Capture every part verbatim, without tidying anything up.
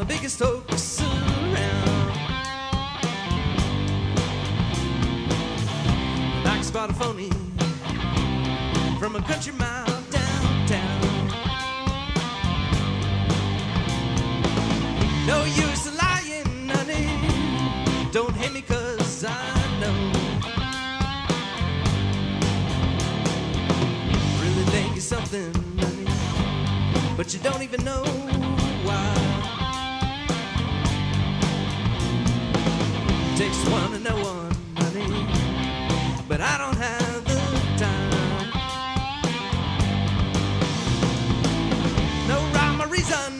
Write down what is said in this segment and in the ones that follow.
biggest hoax around. I can spot a phony from a country mile downtown. No use in lying, honey. Don't hate me 'cause I know. Really think you're something, honey, but you don't even know why. Takes one to know one, honey, but I don't have the time. No rhyme or reason,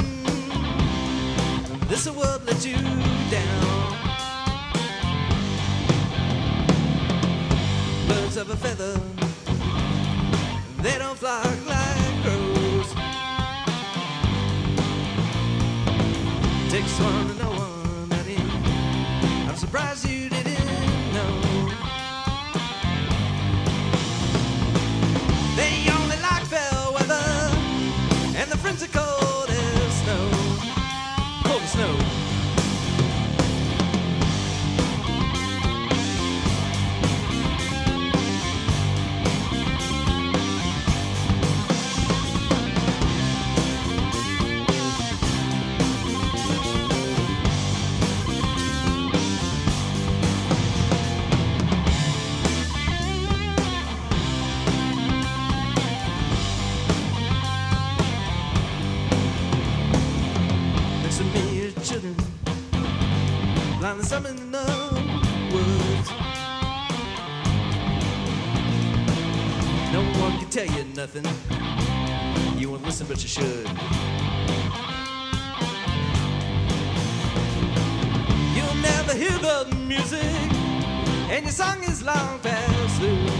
this world let you down. Birds of a feather, they don't flock like crows. Takes one to know one, honey. I'm surprised you didn't know. They only like fair weather, and the friends are cold as snow. Cold as snow. Children, blind some in the woods. No one can tell you nothing. You won't listen, but you should. You'll never hear the music, and your song is long past through.